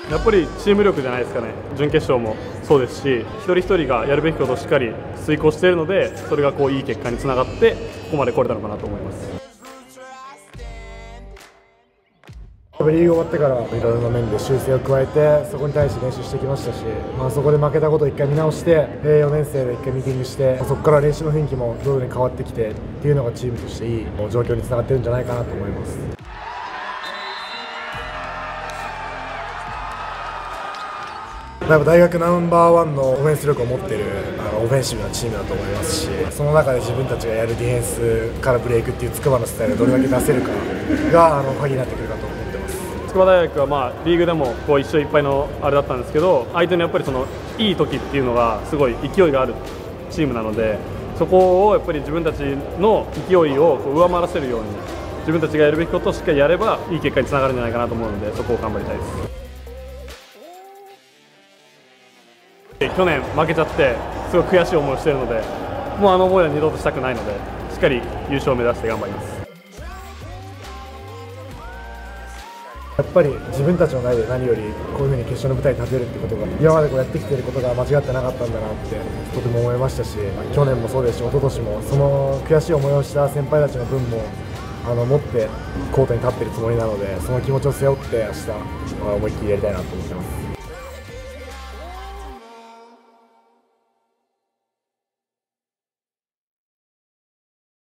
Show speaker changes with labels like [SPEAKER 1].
[SPEAKER 1] やっぱりチーム力じゃないですかね。準決勝もそうですし、一人一人がやるべきことをしっかり遂行しているので、それがいい結果につながってここまで来れたのかなと思います。
[SPEAKER 2] リーグ終わってからいろいろな面で修正を加えて、そこに対して練習してきましたし、そこで負けたことを1回見直して、4年生で1回ミーティングして、そこから練習の雰囲気も徐々に変わってきてっていうのがチームとしていい状況につながってるんじゃないかなと思います。やっぱ大学ナンバーワンのオフェンス力を持っているオフェンシブなチームだと思いますし、その中で自分たちがやるディフェンスからブレイクっていう筑波のスタイルをどれだけ出せるかが鍵になってくるかと思ってます。
[SPEAKER 1] 筑波大学はリーグでも1勝1敗のあれだったんですけど、相手のやっぱりいい時っていうのがすごい勢いがあるチームなので、そこをやっぱり自分たちの勢いを上回らせるように、自分たちがやるべきことをしっかりやればいい結果につながるんじゃないかなと思うので、そこを頑張りたいです。去年負けちゃってすごい悔しい思いをしているので、もうあの思いは二度としたくないので、しっかり優勝を目指して頑張ります。
[SPEAKER 2] やっぱり自分たちの代で何よりこういうふうに決勝の舞台に立てるってことが、今までやってきていることが間違ってなかったんだなってとても思いましたし、去年もそうですし、一昨年もその悔しい思いをした先輩たちの分も持ってコートに立っているつもりなので、その気持ちを背負って明日思いっきりやりたいなと思ってます。